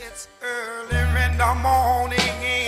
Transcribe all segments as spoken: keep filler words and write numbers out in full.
It's early in the morning.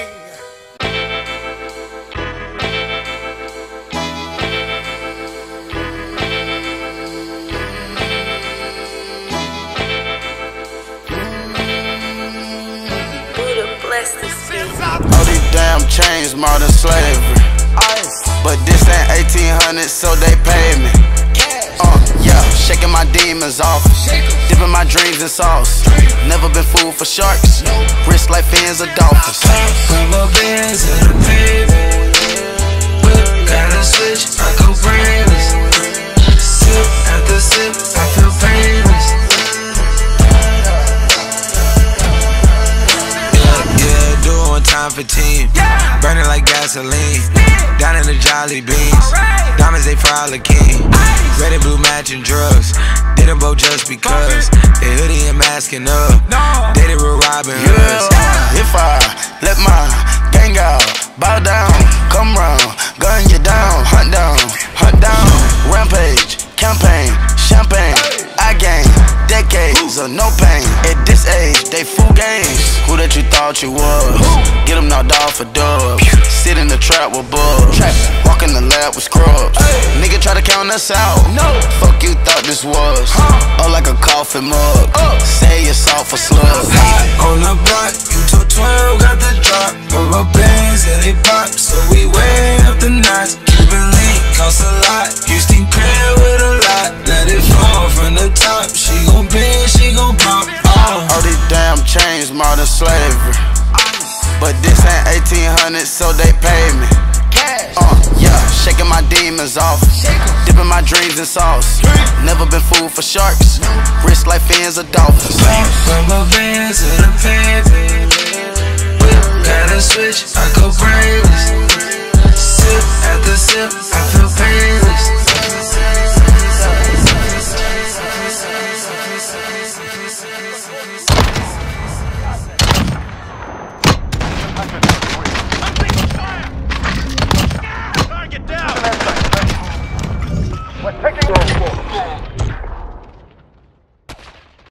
All these damn chains more than slavery. But this ain't eighteen hundred, so they pay me. Uh, yeah, shaking my demons off, dipping my dreams in sauce. Never been fooled for sharks, wrist like fins of dolphins. Put my bands in the pavement, got a switch, I go brainless. Sip after sip, I feel painless. Yeah, yeah, doing time for team, burning like gasoline. Down in the Jolly Beans, diamonds they fry like king. Red and blue matching drugs, did them both just because. They hoodie and masking up, dated with Robin Hoods. Yeah. If I let my gang out, bow down, come round, gun you down, hunt down, hunt down. Rampage, campaign, champagne, I gain decades of no pain. At this age, they fool games. Who that you thought you was? Get them knocked off for dubs. Sit in the trap with bubs. Walk in the lab with scrubs. Nigga try to count us out. Fuck you thought this was? Oh, like a coffee mug. Say it's all for slugs. On the block, you took twelve, got the drop. Put my bands and they pop, so we way up the notch. Cuban link cost a lot. Houston crib with a lot. Let it fall from the top. She gon' bend, she gon' pop. Oh. All these damn chains more than slavery. But this ain't eighteen hundred, so they pay me. Uh, yeah, shaking my demons off, dipping my dreams in sauce. Never been fooled for sharks, wrist like fins of dolphins. Put my bands in the pavement, got a switch, I go brainless. Sip after sip, I feel painless.